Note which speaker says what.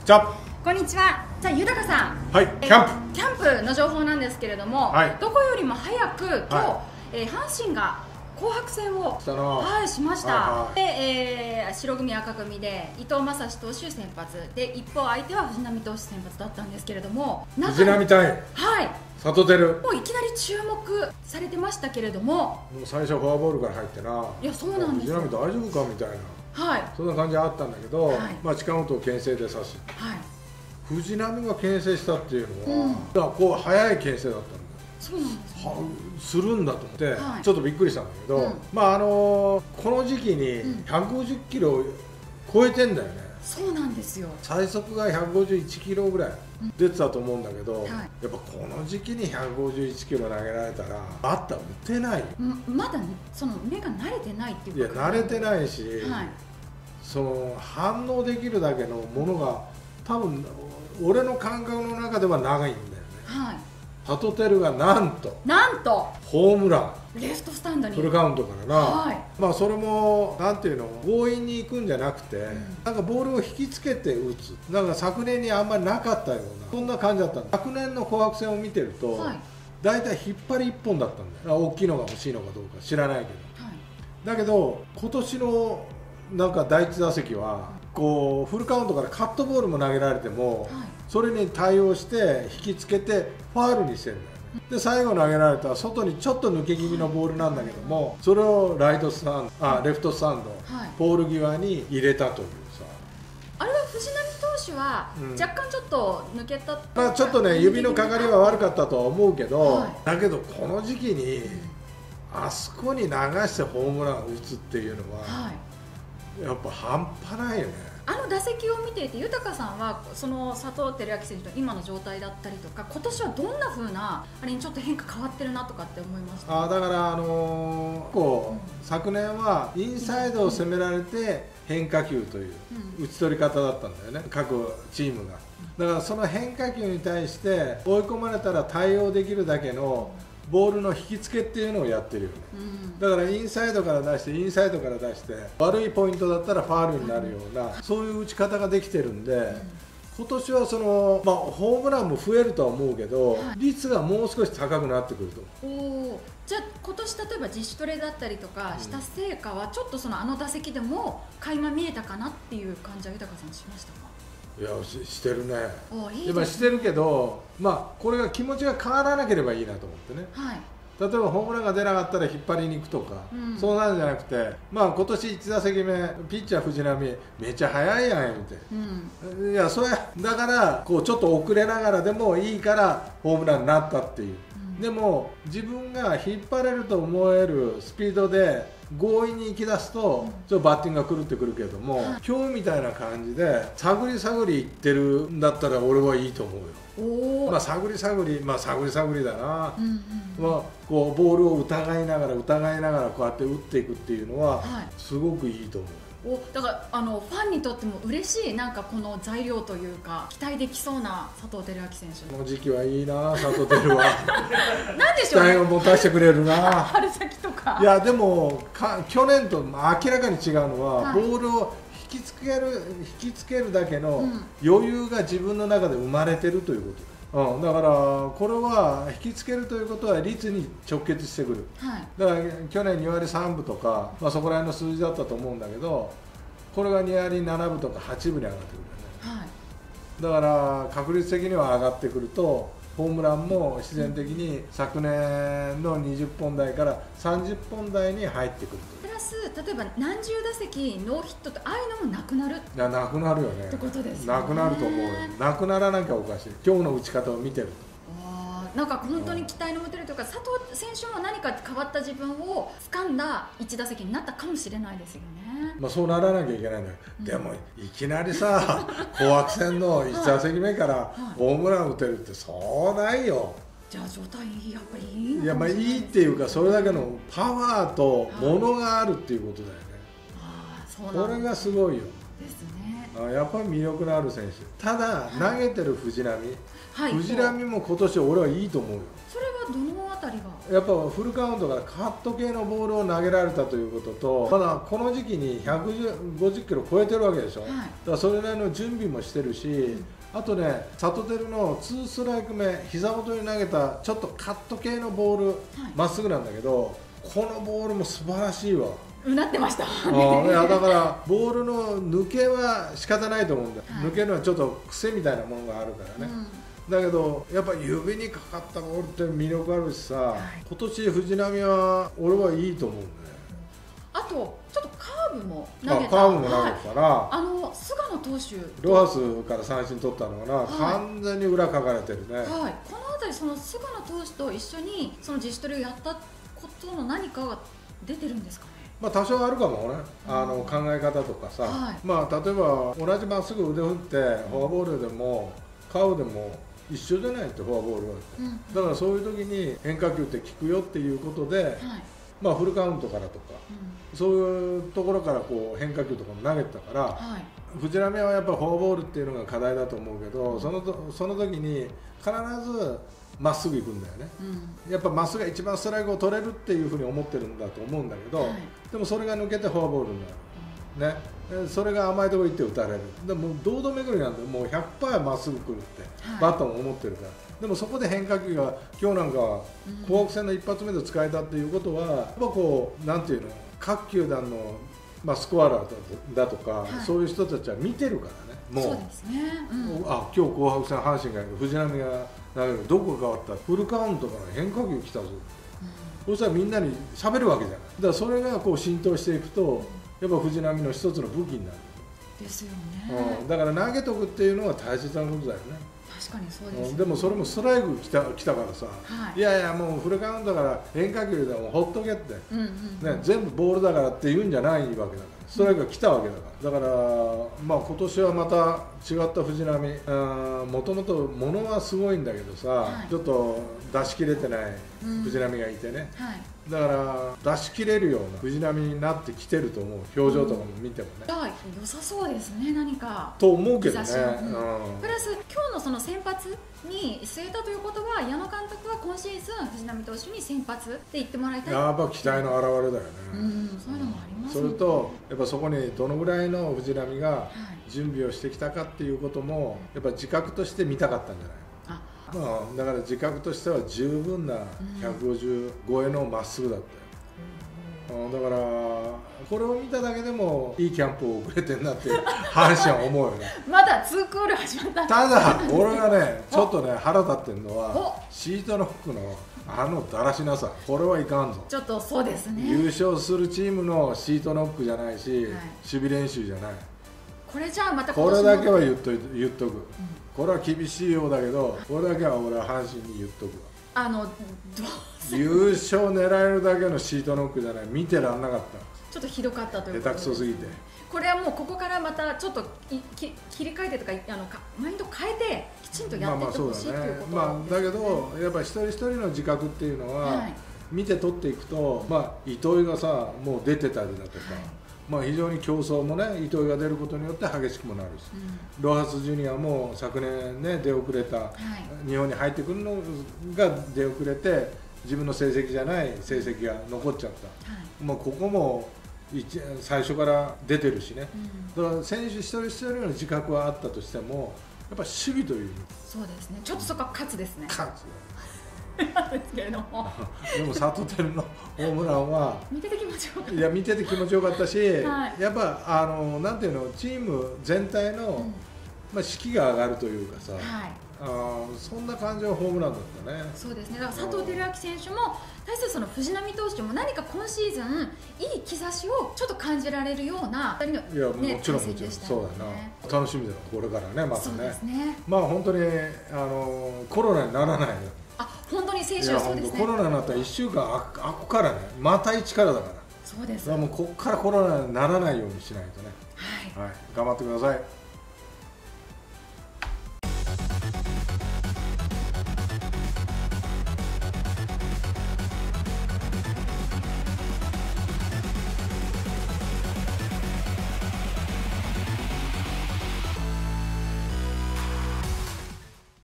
Speaker 1: ちは。
Speaker 2: こんにちは。じゃあ豊さん、
Speaker 1: はい、キャン
Speaker 2: キャンプの情報なんですけれども、
Speaker 1: はい、
Speaker 2: どこよりも早く今日、
Speaker 1: は
Speaker 2: 阪神が紅白戦をしました。
Speaker 1: はいはい、
Speaker 2: で、白組赤組で伊藤将司投手先発で、一方相手は藤浪投手先発だったんですけれども、
Speaker 1: 藤浪対佐藤輝、
Speaker 2: もういきなり注目されてましたけれども、
Speaker 1: もう最初フォアボールから入ってな、
Speaker 2: いやそうなんですよ、
Speaker 1: 藤浪大丈夫かみたいな、そんな感じあったんだけど、近本を牽制で刺す、藤浪が牽制したっていうのは、だからこう速い牽制だったんだよ。
Speaker 2: そうなんですね、
Speaker 1: するんだと思って、ちょっとびっくりしたんだけど、この時期に150キロ超えてんだよね。
Speaker 2: そうなんですよ。
Speaker 1: 最速が151キロぐらい出てたと思うんだけど、やっぱこの時期に151キロ投げられたらバッター打てないよ。
Speaker 2: まだその目が慣れてないっていうか、
Speaker 1: いや慣れてないし、その反応できるだけのものが多分俺の感覚の中では長いんだよね。佐藤輝がなんとホームラン、
Speaker 2: レフトスタンドに
Speaker 1: フルカウントからな、それもなんていうの、強引に行くんじゃなくて、なんかボールを引きつけて打つ、なんか昨年にあんまりなかったような、そんな感じだったんだ。昨年の紅白戦を見てると、大体引っ張り1本だったんだよ。大きいのが欲しいのかどうか知らないけど、だけど今年のなんか第1打席はこうフルカウントからカットボールも投げられても、それに対応して引きつけてファウルにしてるんだよね。で最後投げられた外にちょっと抜け気味のボールなんだけども、それをレフトスタンド、ポール際に入れたというさ。
Speaker 2: あれは藤浪投手は若干ちょっと抜けた、
Speaker 1: ちょっとね指のかかりは悪かったとは思うけど、だけどこの時期にあそこに流してホームランを打つっていうのは、やっぱ半端ないよね。
Speaker 2: あの打席を見ていて豊さんはその佐藤輝明選手の今の状態だったりとか、今年はどんな風なあれにちょっと変化変わってるなとかって思いました？
Speaker 1: だから昨年はインサイドを攻められて変化球という打ち取り方だったんだよね、各チームが。だからその変化球に対して追い込まれたら対応できるだけのボールの引きつけっていうのをやってるよね。だからインサイドから出して悪いポイントだったらファウルになるような、そういう打ち方ができてるんで、今年はその、ホームランも増えるとは思うけど、率がもう少し高くなってくると。
Speaker 2: じゃあ今年例えば自主トレだったりとかした成果はちょっとそのあの打席でも垣間見えたかなっていう感じは豊さんしましたか？
Speaker 1: いやしてるね。今してるけど、これが気持ちが変わらなければいいなと思ってね。例えばホームランが出なかったら引っ張りに行くとか、そうなんじゃなくて、今年1打席目ピッチャー藤浪めっちゃ速いやん言うて、いやそれだからこうちょっと遅れながらでもいいからホームランになったっていう。でも自分が引っ張れると思えるスピードで強引に行き出すとちょっとバッティングが狂ってくるけども、今日みたいな感じで探り探りいってるんだったら俺はいいと思うよ。探り探りだな。こうボールを疑いながらこうやって打っていくっていうのはすごくいいと思う。
Speaker 2: だからファンにとっても嬉しい、なんかこの材料というか期待できそうな佐藤輝明選手。
Speaker 1: この時期はいいな、佐藤輝は。
Speaker 2: なんでしょうね、
Speaker 1: 期待を持たせてくれるな。
Speaker 2: 春先とか。
Speaker 1: いやでも去年と明らかに違うのは、ボールを引きつけるだけの余裕が自分の中で生まれてるということ。だからこれは引きつけるということは率に直結してくる。だから去年2割3分とか、そこら辺の数字だったと思うんだけど、これが2割7分とか8分に上がってくるよね。だから確率的には上がってくると、ホームランも自然的に昨年の20本台から30本台に入ってくると。
Speaker 2: プラス例えば何十打席ノーヒットとああいうのもなくなる。
Speaker 1: なくなるよね。
Speaker 2: ってことですね。
Speaker 1: なくなると思うよ。なくならなきゃおかしい。今日の打ち方を見てると。
Speaker 2: なんか本当に期待の持てるというか、佐藤選手も何か変わった自分を掴んだ1打席になったかもしれないですよね。
Speaker 1: そうならなきゃいけないんだよ。でもいきなりさ、紅白戦の1打席目からホームラン打てるってそうないよ。
Speaker 2: じゃあ状態やっぱりいいの
Speaker 1: かもしれない。いいっていうか、それだけのパワーとものがあるっていうことだよね。これがすごいよ。
Speaker 2: ですね。
Speaker 1: やっぱり魅力のある選手。ただ投げてる藤浪も今年俺はいいと思うよ。
Speaker 2: それはどのあたりが
Speaker 1: やっぱフルカウントからカット系のボールを投げられたということと、まだこの時期に150キロ超えてるわけでしょ、はい、だからそれなりの準備もしてるし、あとね、サトテルの2ストライク目、膝元に投げたちょっとカット系のボール、ま、っすぐなんだけど、このボールも素晴らしいわ。
Speaker 2: うなってました。
Speaker 1: いやだからボールの抜けは仕方ないと思うんだよ、抜けるのはちょっと癖みたいなものがあるからね、だけどやっぱ指にかかったボールって魅力あるしさ、今年藤浪は俺はいいと思うんだよ。
Speaker 2: あとちょっとカーブも投げた、
Speaker 1: カーブも投げたから、
Speaker 2: 菅野投手
Speaker 1: ロハスから三振取ったのかな、完全に裏かかれてるね。
Speaker 2: この辺りその菅野投手と一緒にその自主トレをやったことの何かが出てるんですかね。
Speaker 1: まあ多少あるかもね、考え方とかさ、まあ例えば同じまっすぐ腕振ってフォアボールでもカーブでも一緒じゃないって、フォアボールは、だからそういう時に変化球って効くよっていうことで、まあフルカウントからとか、そういうところからこう変化球とかも投げてたから、藤浪はやっぱフォアボールっていうのが課題だと思うけど、その時に必ずまっすぐ行くんだよね、やっぱまっすぐが一番ストライクを取れるっていうふうに思ってるんだと思うんだけど、でもそれが抜けてフォアボールになる、ね、それが甘いところ行って打たれる、でも堂々巡りなんで、もう 100% まっすぐ来るって、バッターも思ってるから、でもそこで変化球が今日なんかは紅白戦の一発目で使えたっていうことは、やっぱこうなんていうの、各球団の、まあ、スコアラーだとか、そういう人たちは見てるからね、もう、今日紅白戦阪神がやる、藤浪が投げる、どこが変わった、フルカウントから変化球来たぞ、そしたらみんなに喋るわけじゃない。だからそれがこう浸透していくと、やっぱ藤浪の一つの武器になる
Speaker 2: ですよね、
Speaker 1: だから投げとくっていうのは大切なことだよね。
Speaker 2: 確かにそうです、
Speaker 1: でもそれもストライク来たからさ、いやいやもうフルカウントから変化球でもほっとけって、全部ボールだからって言うんじゃないわけだから、ストライクが来たわけだから、だからまあ今年はまた違った藤浪、もともとものはすごいんだけどさ、ちょっと出し切れてない藤浪がいてね、だから出し切れるような藤浪になってきてると思う、表情とかも見てもね、
Speaker 2: 良さそうですね、何か
Speaker 1: と思うけどね。
Speaker 2: プラス今日のその先発に据えたということは、矢野監督は今シーズン藤浪投手に先発って言ってもらいたい、
Speaker 1: やっぱ期待の表れだよね、
Speaker 2: そういうのもありますね。
Speaker 1: それとやっぱそこにどのぐらいの藤浪が準備をしてきたかっていうこともやっぱ自覚として見たかったんじゃない。だから自覚としては十分な150超えのまっすぐだったよ、だからこれを見ただけでもいいキャンプを遅れてんなって阪神は思うよね
Speaker 2: まだ2クール始まった。
Speaker 1: ただ俺がねちょっとね腹立ってるのはシートノックのだらしなさ、これはいかんぞ。
Speaker 2: ちょっとそうですね、
Speaker 1: 優勝するチームのシートノックじゃないし、守備練習じゃない。
Speaker 2: これじゃあまた
Speaker 1: これだけは言っとく、これは厳しいようだけど、これだけは俺は阪神に言っとくわ。優勝狙えるだけのシートノックじゃない、見てらんなかった。
Speaker 2: ちょっとひどかったということで、
Speaker 1: 下手くそすぎて。
Speaker 2: これはもうここからまたちょっと切り替えてとかマインド変えてきちんとやっていってほしいということ
Speaker 1: だけどやっぱり一人一人の自覚っていうのは、見て取っていくと、糸井がさもう出てたりだとか、非常に競争もね、糸井が出ることによって激しくもなるし、ロハスジュニアも昨年ね出遅れた、日本に入ってくるのが出遅れて自分の成績じゃない成績が残っちゃった、ここも最初から出てるしね、だから選手一人一人の自覚はあったとしても、やっぱり守備という、
Speaker 2: そうですね、ちょっとそこは勝つですね。
Speaker 1: 勝つ
Speaker 2: ですけれども
Speaker 1: でもサトテルのホームランは
Speaker 2: 見てて気持ちよかった。
Speaker 1: いや見てて気持ちよかったし、やっぱなんていうの、チーム全体の、士気が上がるというかさ、そんな感じのホームランだったね。
Speaker 2: そうですね、だから佐藤輝明選手も対するその藤浪投手も何か今シーズンいい兆しをちょっと感じられるような2人の、
Speaker 1: もちろんそうだな、楽しみだよこれからね、またね。
Speaker 2: そうですね、
Speaker 1: 本当にコロナにならないよ。
Speaker 2: 本当に選手はそうですね。
Speaker 1: コロナになったら1週間空くからね、また一からだから。
Speaker 2: そうです。
Speaker 1: もうここからコロナにならないようにしないとね。はい、頑張ってください。